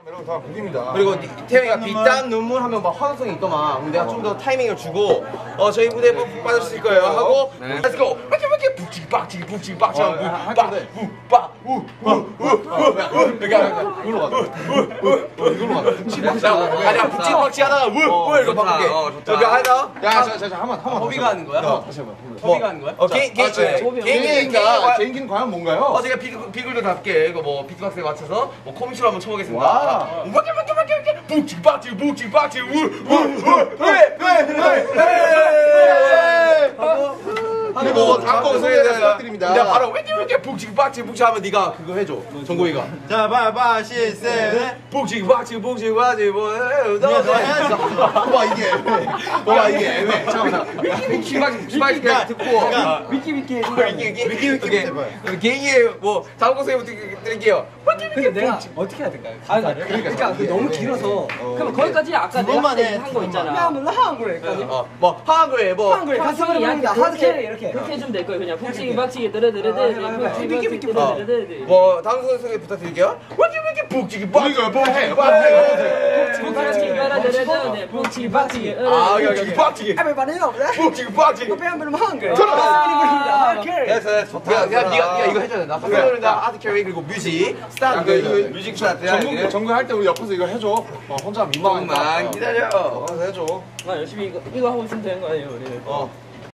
여러분 다 곡입니다. 그리고 태영이가 빛땀 눈물 하면 막 화음성이 있더만. 그럼 내가 좀 더 타이밍을 주고 저희 무대에 빠졌을 거예요 하고 Let's go. 이렇게 북치박치 북치박치 하고 이걸로 가자. 이걸로 가자. 북치박치. 아니야 북치박치 하다가 우 이거 바꿀게. 저기 하나. 자 한번 허비가 하는 거야? 다시 한번. 허비가 하는 거야? 개인기는 과연 뭔가요? 제가 비글도 답게 이거 뭐 비트박스에 맞춰서 뭐 코미디로 한번 쳐보겠습니다. 북치박치 북치박치 그리고 다음 소개 부탁드립니다. 내가 바로 왜 이렇게 북치박치 북치 하면 네가 그거 해줘. 정국이가. 자, 빠시세. 북치박치 북치박치 와 이게 와 이게 애매. 잠깐만. 북치박치 듣고 위키. 개인기 뭐 다음 곡부터 드릴게요. 근데 내가 어떻게 해야 될까요? 그러니까 너무 길어서. 그럼 거기까지 아까 내가 한 거 있잖아. 한국에까지. 뭐 한글에 뭐 한국에 가슴을 보는데 하드캐리 이렇게. 그렇게 해주면 될 거예요. 그냥 북치기 박치기 뜨르르르르 북치기 뜨르르르르. 뭐 다음 곡 소개 부탁드릴게요. 북치기 박치 북치기 박치기 여기 박치기 Everybody know that. 북치기 박치 뺨 부르면 한글. 됐어. 네가 이거 해줘야 된다. 한글이나 하드캐리 그리고 뮤직 스타트 뮤직 스타트 정국 할 때 우리 옆에서 이거 해줘. 혼자 민망하니까. 조금만 기다려. 해줘. 열심히 이거 하고 있으면 되는 거 아니에요 우리?